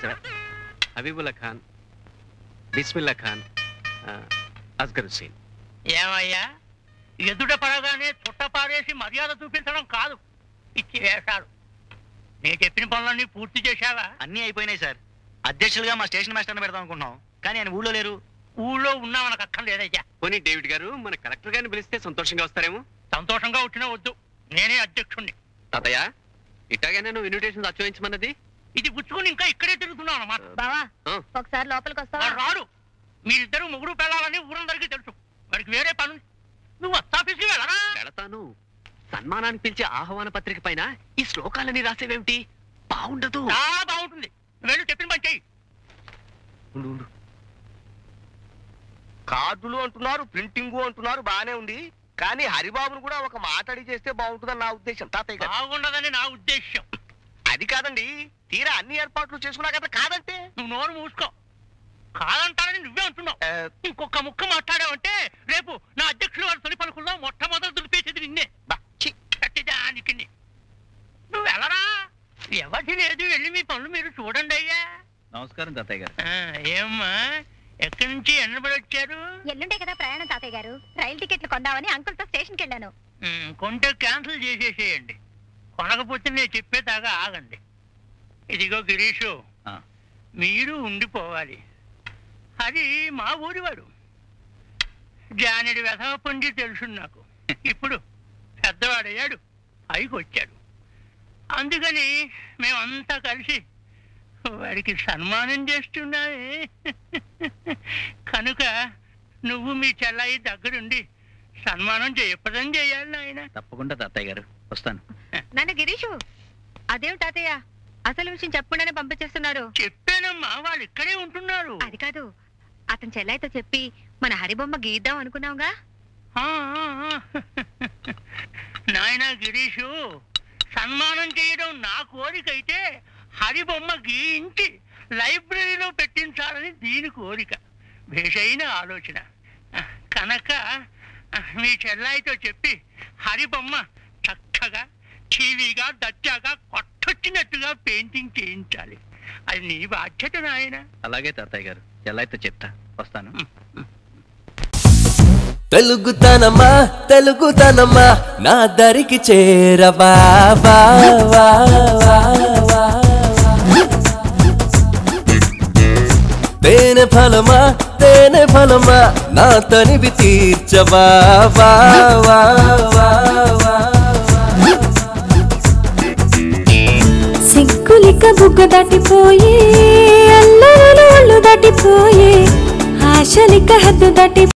Sir. Habibullah Khan, Bismillah Khan, Asghar Hussain. ఏమయ్యా, ఎదుట పడగానే చుట్ట పారేసి మర్యాద చూపించడం కాదు, ఇచ్చి వేశాడు. నేను చెప్పిన పనులన్నీ పూర్తి చేశావా? అన్నీ అయిపోయినాయి సార్. అధ్యక్షులుగా మా స్టేషన్ మాస్టర్ని పెడదాం అనుకున్నాం, కానీ ఆయన ఊళ్ళో లేరు. ఊళ్ళో ఉన్నా మనకు అక్కర్లేదయ్యా. పోనీ డేవిడ్ గారు మన కలెక్టర్ గారిని పిలిస్తే సంతోషంగా వస్తారేమో. సంతోషంగా వచ్చినా వద్దు, నేనే అధ్యక్షుణ్ణి. తాతయ్య, ఇట్టాగానే నువ్వు ఇన్విటేషన్ అచ్చోయించమన్నది. ఇది పుచ్చుకుని ఇంకా ఇక్కడే తిరుగుతున్నావు అన్నమాట. బావా ఒకసారి లోపలికి వస్తావా? రాడు. మీరిద్దరు ముగ్గురు పెళ్ళాలని ఊరందరికీ తెలుసు. వాడికి వేరే పని. నువ్వు ఆఫీస్కి వెళ్ళరా? వెళతాను. సన్మానానికి పిలిచే ఆహ్వాన పత్రిక పైన ఈ శ్లోకాలని రాసేవేమిటి? బాగుండదు. చాలా బాగుంటుంది. వెళ్ళి చెప్పిన పని చెయ్యి. కార్డులు అంటున్నారు, ప్రింటింగ్ అంటున్నారు, బానే ఉంది. కానీ హరిబాబును కూడా ఒక మాట అడిగి చేస్తే బాగుంటుందని నా ఉద్దేశం. తాతయ్య గారు, బాగుండదని నా ఉద్దేశం. అది కాదండి, తీరా అన్ని ఏర్పాట్లు చేసుకున్నా కదా కాదంటే. నువ్వు నోరు మూసుకో. కాదంటారని నువ్వే అంటున్నావు. ఇంకొక ముక్క మాట్లాడావంటే రేపు నా అధ్యక్షులు వారి తొలి పలుకుల్లో మొట్టమొదటి దులిపేసేది నిన్నే. దానికి నువ్వు వెళ్ళరా? ఎవరి లేదు, వెళ్ళి మీ పనులు మీరు చూడండి అయ్యా. నమస్కారం తాతయ్య గారు. ఏమ్మా, ఎక్కడి నుంచి ఎన్నబడి వచ్చారు? ఎల్లుండే కదా ప్రయాణం తాతయ్య గారు. రైలు టికెట్లు కొందామని అంకుల్ తో స్టేషన్కి వెళ్ళాను. కొంటే క్యాన్సిల్ చేసేసేయండి. కొనకపోతే నేను చెప్పేదాకా ఆగండి. ఇదిగో గిరీషు, మీరు ఉండిపోవాలి. అది మా ఊరివాడు. జానెడి వెధవ పొంది తెలుసు నాకు. ఇప్పుడు పెద్దవాడయ్యాడు, పైకి వచ్చాడు. అందుకని మేమంతా కలిసి వాడికి సన్మానం చేస్తున్నామే. కనుక నువ్వు మీ చెల్లాయి దగ్గరుండి సన్మానం చేయపదం చేయాలి నాయన. తప్పకుండా తాతయ్య గారు, వస్తాను. నాన్న గిరీషు, అదేం తాతయ్య అసలు విషయం చెప్పకుండానే పంపించేస్తున్నారు? చెప్పానమ్మా, వాళ్ళు ఇక్కడే ఉంటున్నారు. అది కాదు, అతని చెల్లైతో చెప్పి మన హరిబొమ్మ గీద్దాం అనుకున్నావుగా. నాయన గిరీషు, సన్మానం చేయడం నా కోరికైతే హరిబొమ్మ గీయించి లైబ్రరీలో పెట్టించాలని దీని కోరిక. భేషైన ఆలోచన. కనుక మీ చెల్లాయితో చెప్పి హరిబొమ్మ చక్కగా టీవీగా దచ్చాగా కొట్టొచ్చినట్టుగా పెయింటింగ్ చేయించాలి. అది నీ బాధ్యత నాయన. అలాగే తాతయ్య గారు, చెల్లాయితో చెప్తా, వస్తాను. తెలుగుతనమా తెలుగుతనమా నా దరికి చేరవా. తేనె ఫలమా తేనె ఫలమా నా తనివి తీర్చవా. సిగ్గులిక బుగ్గ దాటిపోయే, అల్లరులు ఒళ్ళు దాటిపోయే, ఆశలిక హద్దు దాటి